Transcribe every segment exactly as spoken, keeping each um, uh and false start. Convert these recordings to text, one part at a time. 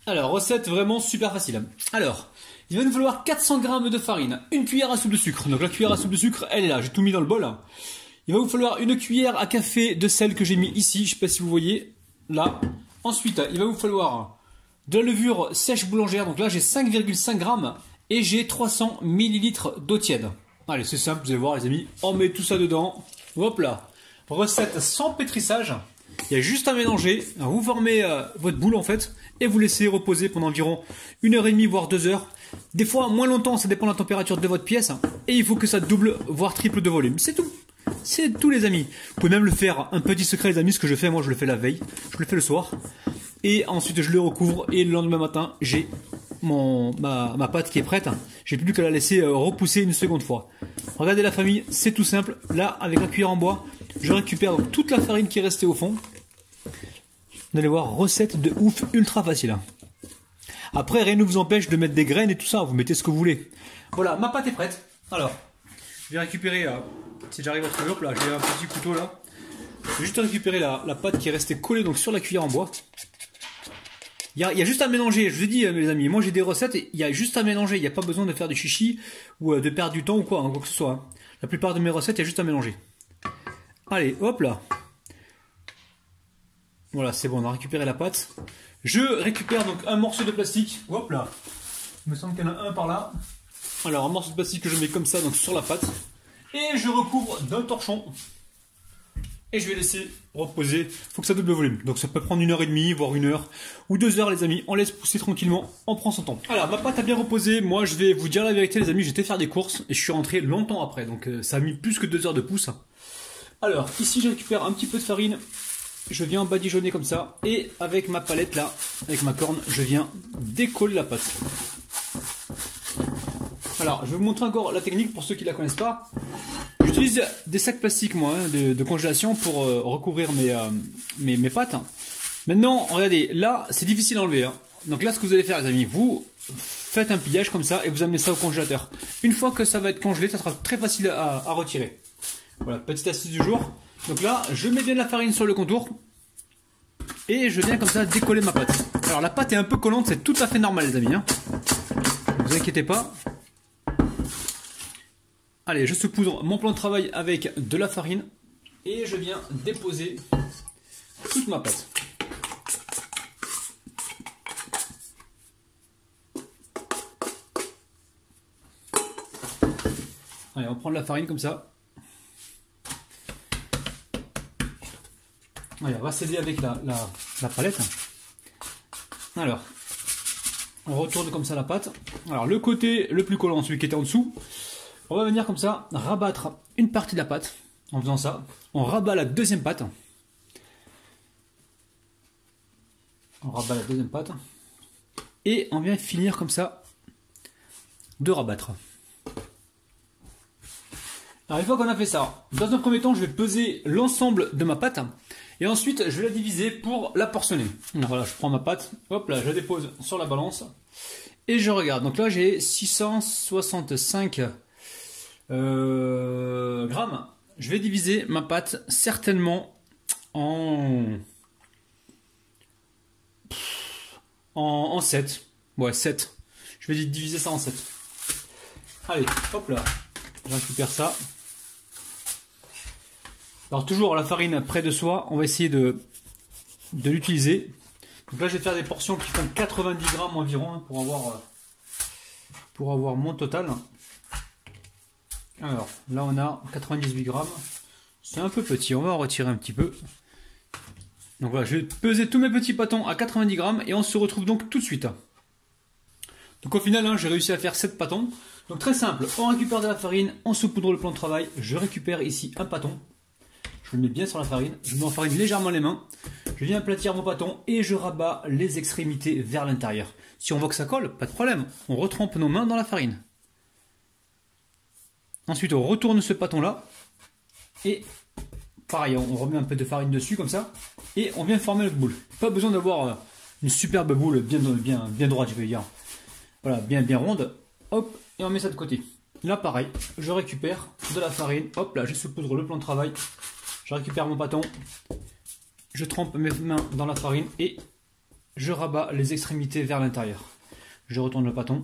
Alors, recette vraiment super facile. Alors, il va nous falloir quatre cents grammes de farine, une cuillère à soupe de sucre. Donc la cuillère à soupe de sucre, elle est là, j'ai tout mis dans le bol. Il va vous falloir une cuillère à café de sel que j'ai mis ici, je sais pas si vous voyez, là. Ensuite, il va vous falloir de la levure sèche boulangère. Donc là, j'ai cinq virgule cinq grammes et j'ai trois cents millilitres d'eau tiède. Allez, c'est simple, vous allez voir les amis, on met tout ça dedans. Hop là. Recette sans pétrissage. Il y a juste à mélanger. Alors, vous formez euh, votre boule en fait et vous laissez reposer pendant environ une heure et demie voire deux heures. Des fois moins longtemps, ça dépend de la température de votre pièce. Et il faut que ça double voire triple de volume. C'est tout. C'est tout les amis. Vous pouvez même le faire, un petit secret les amis, ce que je fais, moi je le fais la veille. Je le fais le soir. Et ensuite je le recouvre et le lendemain matin j'ai mon ma, ma pâte qui est prête. J'ai plus qu'à la laisser euh, repousser une seconde fois. Regardez la famille, c'est tout simple. Là avec la cuillère en bois, je récupère donc toute la farine qui est restée au fond. Vous allez voir, recette de ouf, ultra facile. Après, rien ne vous empêche de mettre des graines et tout ça, vous mettez ce que vous voulez. Voilà, ma pâte est prête. Alors, je vais récupérer, euh, si j'arrive à trouver, hop là, j'ai un petit couteau là. Je vais juste récupérer la, la pâte qui est restée collée donc sur la cuillère en bois. Il y a, il y a juste à mélanger, je vous ai dit mes amis, moi j'ai des recettes, et il y a juste à mélanger, il n'y a pas besoin de faire du chichi ou euh, de perdre du temps ou quoi, hein, quoi que ce soit. Hein. La plupart de mes recettes, il y a juste à mélanger. Allez, hop là. Voilà, c'est bon, on a récupéré la pâte. Je récupère donc un morceau de plastique. Hop là. Il me semble qu'il y en a un par là. Alors, un morceau de plastique que je mets comme ça donc sur la pâte. Et je recouvre d'un torchon. Et je vais laisser reposer. Il faut que ça double le volume. Donc ça peut prendre une heure et demie, voire une heure. Ou deux heures les amis. On laisse pousser tranquillement. On prend son temps. Alors, ma pâte a bien reposé. Moi, je vais vous dire la vérité les amis. J'étais faire des courses. Et je suis rentré longtemps après. Donc euh, ça a mis plus que deux heures de pouce. Alors, ici je récupère un petit peu de farine. Je viens badigeonner comme ça. Et avec ma palette là, avec ma corne, je viens décoller la pâte. Alors, je vais vous montrer encore la technique pour ceux qui ne la connaissent pas. J'utilise des sacs plastiques moi, hein, de, de congélation pour euh, recouvrir mes, euh, mes, mes pâtes. Maintenant, regardez, là c'est difficile à enlever. Hein. Donc là, ce que vous allez faire les amis, vous faites un pliage comme ça et vous amenez ça au congélateur. Une fois que ça va être congelé, ça sera très facile à, à retirer. Voilà, petite astuce du jour. Donc là, je mets bien de la farine sur le contour. Et je viens comme ça décoller ma pâte. Alors la pâte est un peu collante, c'est tout à fait normal les amis. Hein. Ne vous inquiétez pas. Allez, je saupoudre mon plan de travail avec de la farine. Et je viens déposer toute ma pâte. Allez, on prend de la farine comme ça. Allez, on va s'aider avec la, la, la palette. Alors, on retourne comme ça la pâte. Alors, le côté le plus collant, celui qui était en dessous, on va venir comme ça rabattre une partie de la pâte. En faisant ça, on rabat la deuxième pâte. On rabat la deuxième pâte. Et on vient finir comme ça de rabattre. Alors, une fois qu'on a fait ça, dans un premier temps, je vais peser l'ensemble de ma pâte. Et ensuite, je vais la diviser pour la portionner. Donc voilà, je prends ma pâte, hop là, je la dépose sur la balance. Et je regarde. Donc là, j'ai six cent soixante-cinq euh, grammes. Je vais diviser ma pâte certainement en, en, en sept. Ouais, sept. Je vais diviser ça en sept. Allez, hop là, je récupère ça. Alors toujours la farine près de soi, on va essayer de, de l'utiliser. Donc là je vais faire des portions qui font quatre-vingt-dix grammes environ hein, pour, avoir, pour avoir mon total. Alors là on a quatre-vingt-dix-huit grammes. C'est un peu petit, on va en retirer un petit peu. Donc voilà, je vais peser tous mes petits pâtons à quatre-vingt-dix grammes et on se retrouve donc tout de suite. Donc au final hein, j'ai réussi à faire sept pâtons. Donc très simple, on récupère de la farine, on saupoudre le plan de travail. Je récupère ici un pâton. Je le mets bien sur la farine, je me farine légèrement les mains, je viens aplatir mon pâton et je rabats les extrémités vers l'intérieur. Si on voit que ça colle, pas de problème, on retrempe nos mains dans la farine. Ensuite on retourne ce pâton là et pareil, on remet un peu de farine dessus comme ça et on vient former notre boule. Pas besoin d'avoir une superbe boule bien, bien, bien droite je veux dire. Voilà, bien, bien ronde, hop, et on met ça de côté. Là pareil, je récupère de la farine, hop là, je saupoudre le plan de travail. Je récupère mon pâton, je trempe mes mains dans la farine et je rabats les extrémités vers l'intérieur. Je retourne le pâton.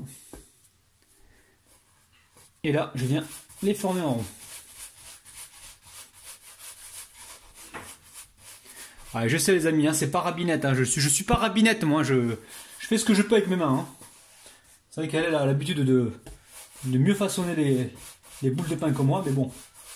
Et là, je viens les former en rond. Ouais, je sais les amis, hein, c'est pas rabinette. Hein, je suis, je suis pas rabinette, moi. Je, je fais ce que je peux avec mes mains. Hein. C'est vrai qu'elle a l'habitude de, de mieux façonner les, les boules de pain que moi, mais bon.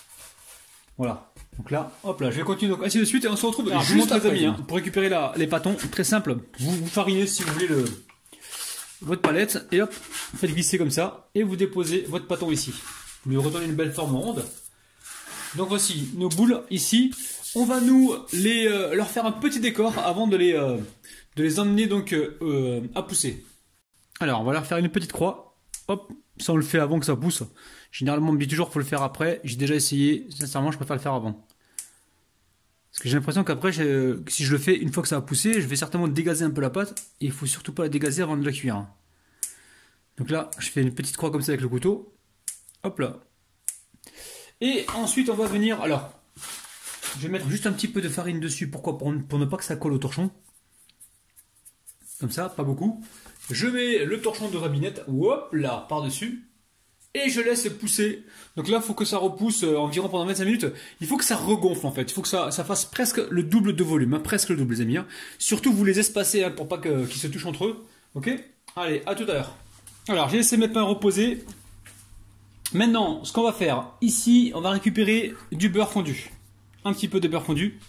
Voilà. Donc là, hop là, je vais continuer donc ainsi de suite et on se retrouve alors, juste après, les amis, hein, pour récupérer la, les pâtons. Très simple. Vous, vous farinez si vous voulez le, votre palette et hop, vous faites glisser comme ça et vous déposez votre pâton ici. Vous lui redonnez une belle forme ronde. Donc voici nos boules ici. On va nous les, euh, leur faire un petit décor avant de les, euh, de les emmener donc euh, à pousser. Alors on va leur faire une petite croix. Hop, ça on le fait avant que ça pousse. Généralement on me dit toujours qu'il faut le faire après. J'ai déjà essayé, sincèrement je préfère le faire avant. Parce que j'ai l'impression qu'après, si je le fais une fois que ça va pousser, je vais certainement dégazer un peu la pâte. Et il faut surtout pas la dégazer avant de la cuire. Donc là, je fais une petite croix comme ça avec le couteau. Hop là. Et ensuite, on va venir... Alors, je vais mettre juste un petit peu de farine dessus. Pourquoi? Pour, pour ne pas que ça colle au torchon. Comme ça, pas beaucoup. Je mets le torchon de rabinette, hop là, par-dessus. Et je laisse pousser. Donc là, il faut que ça repousse euh, environ pendant vingt-cinq minutes. Il faut que ça regonfle en fait. Il faut que ça, ça fasse presque le double de volume. Hein, presque le double, les amis. Hein. Surtout, vous les espacez hein, pour pas que, qu'ils se touchent entre eux. Ok? Allez, à tout à l'heure. Alors, j'ai laissé mes pains reposer. Maintenant, ce qu'on va faire, ici, on va récupérer du beurre fondu. Un petit peu de beurre fondu.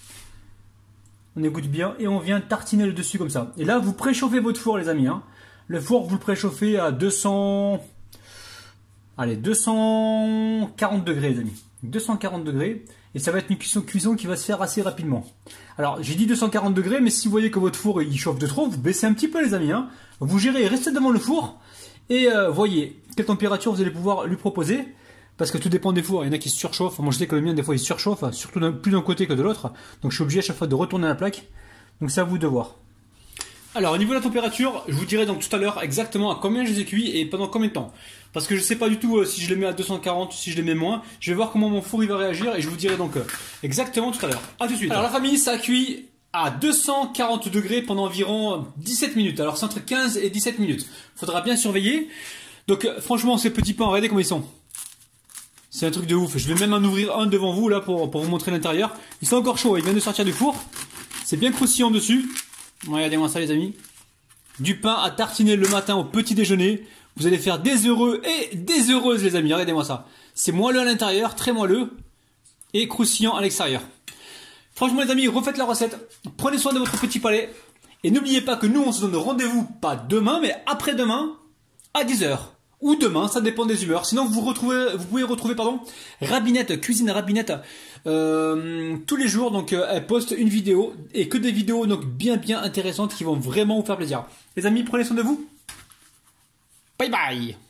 On égoutte bien et on vient tartiner le dessus comme ça. Et là, vous préchauffez votre four, les amis. Hein. Le four, vous le préchauffez à deux cents... Allez, deux cent quarante degrés, les amis. deux cent quarante degrés. Et ça va être une cuisson, cuisson qui va se faire assez rapidement. Alors, j'ai dit deux cent quarante degrés, mais si vous voyez que votre four il chauffe de trop, vous baissez un petit peu, les amis. Hein. Vous gérez, restez devant le four et euh, voyez quelle température vous allez pouvoir lui proposer. Parce que tout dépend des fours. Il y en a qui se surchauffent. Moi, je sais que le mien, des fois, il surchauffe, surtout plus d'un côté que de l'autre. Donc, je suis obligé à chaque fois de retourner la plaque. Donc, c'est à vous de voir. Alors, au niveau de la température, je vous dirai donc tout à l'heure exactement à combien je les ai cuits et pendant combien de temps. Parce que je ne sais pas du tout euh, si je les mets à deux cent quarante, si je les mets moins. Je vais voir comment mon four il va réagir et je vous dirai donc euh, exactement tout à l'heure. A tout de suite. Alors la famille, ça a cuit à deux cent quarante degrés pendant environ dix-sept minutes. Alors c'est entre quinze et dix-sept minutes. Faudra bien surveiller. Donc euh, franchement, ces petits pains, regardez comment ils sont. C'est un truc de ouf. Je vais même en ouvrir un devant vous là pour, pour vous montrer l'intérieur. Ils sont encore chauds, ils viennent de sortir du four. C'est bien croustillant dessus. Regardez-moi ça les amis. Du pain à tartiner le matin au petit déjeuner. Vous allez faire des heureux et des heureuses les amis. Regardez-moi ça. C'est moelleux à l'intérieur, très moelleux. Et croustillant à l'extérieur. Franchement les amis, refaites la recette. Prenez soin de votre petit palais. Et n'oubliez pas que nous on se donne rendez-vous pas demain mais après-demain à dix heures. Ou demain, ça dépend des humeurs. Sinon, vous, retrouvez, vous pouvez retrouver pardon, Rabinette, Cuisine Rabinette, euh, tous les jours. Donc, euh, elle poste une vidéo et que des vidéos donc bien bien intéressantes qui vont vraiment vous faire plaisir. Les amis, prenez soin de vous. Bye bye.